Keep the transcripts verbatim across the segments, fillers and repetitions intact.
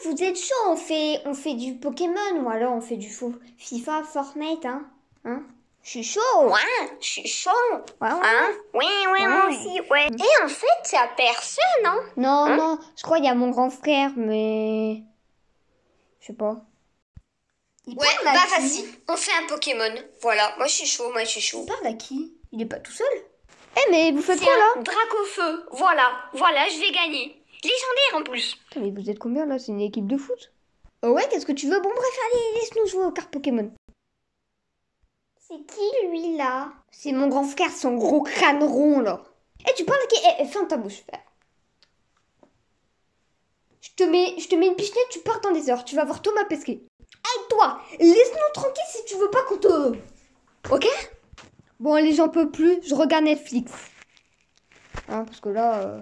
vous êtes chaud, on fait, on fait du Pokémon ou alors on fait du fo- FIFA, Fortnite, hein, hein. Je suis chaud. Ouais, je suis chaud. Ouais, ouais. Hein? Oui, oui, Ouais. moi aussi, ouais. Et en fait, y a personne, hein? Non, Hein? non, je crois qu'il y a mon grand frère, mais... Je sais pas. Il Ouais, parle à bah qui vas-y, on fait un Pokémon. Voilà, moi je suis chaud, moi je suis chaud. Il parle à qui? Il est pas tout seul? Eh, mais vous faites C'est quoi, là? un Dracofeu. Voilà, voilà, je vais gagner. Légendaire en plus. Putain, mais vous êtes combien, là? C'est une équipe de foot? Oh ouais, qu'est-ce que tu veux? Bon, bref, allez, laisse-nous jouer aux cartes Pokémon. C'est qui, lui, là? C'est mon grand frère, son gros crâne rond, là. Eh, tu parles à qui? Eh, eh, ferme ta bouche. Je te mets, je te mets une pichenette, tu pars dans des heures. Tu vas voir Thomas Pesquet. Hey, toi, laisse-nous tranquille si tu veux pas qu'on te... Ok? Bon, allez, j'en peux plus. Je regarde Netflix. Hein, parce que là... Euh...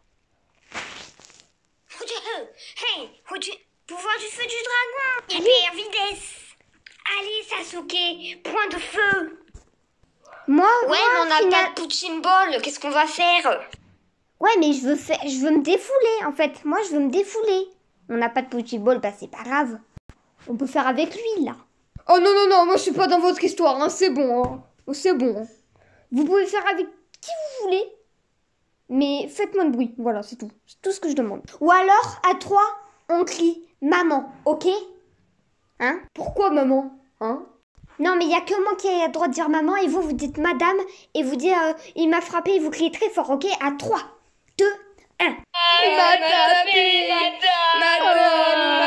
Hey, pouvoir du feu du dragon. Hyper vitesse. Allez, Sasuke, point de feu. Moi, Ouais, moi, mais on n'a final- pas de Punching Ball. Qu'est-ce qu'on va faire? Ouais, mais je veux faire, je veux me défouler, en fait. Moi, je veux me défouler. On n'a pas de Punching Ball, bah c'est pas grave. On peut faire avec lui, là. Oh non, non, non, moi je suis pas dans votre histoire, hein. C'est bon, hein. C'est bon. Hein. Vous pouvez faire avec qui vous voulez. Mais faites moins de bruit, voilà, c'est tout. C'est tout ce que je demande. Ou alors, à trois, on crie maman, ok? Hein? Pourquoi maman? Hein? Non, mais il y a que moi qui ai le droit de dire maman et vous, vous dites madame et vous dites euh, il m'a frappé et vous criez très fort, ok? À trois, deux, un. Il m'a tapé, madame.